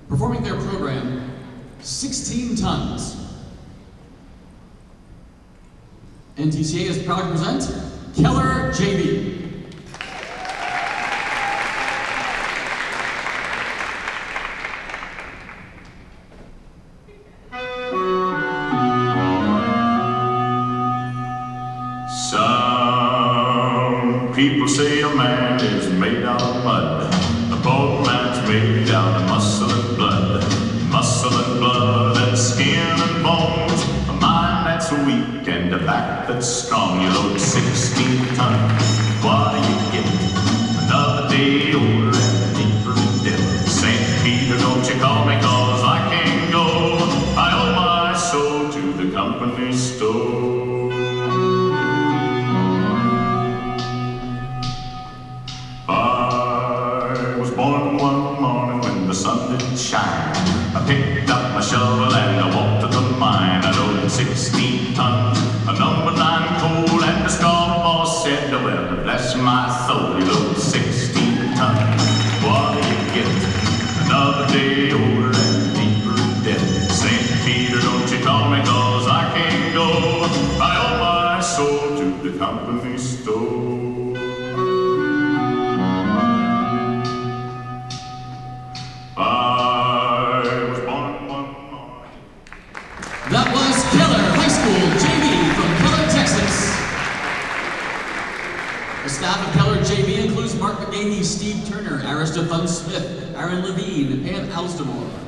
performing their program, 16 Tons. NTCA is proud to present Keller JV. Some people say a man is made out of mud. A poor man's made out of muscle and blood. Muscle and blood and skin and bones. A mind that's weak and a back that's strong. You load 16 tons. What do you get? Another day older and deeper in debt. St. Peter, don't you call me, cause I can't go. I owe my soul to the company store. The sun didn't shine. I picked up my shovel and I walked to the mine. I loaded 16 tons, a number 9 coal, and the straw boss said, well, bless my soul, you load 16 tons. What do you get? Another day older and deeper in debt. St. Peter, don't you call me, cause I can't go. I owe my soul to the company store. That was Keller High School JV from Keller, Texas. The staff of Keller JV includes Mark McGaney, Steve Turner, Aristophan Smith, Aaron Levine, and Pam Alstamore.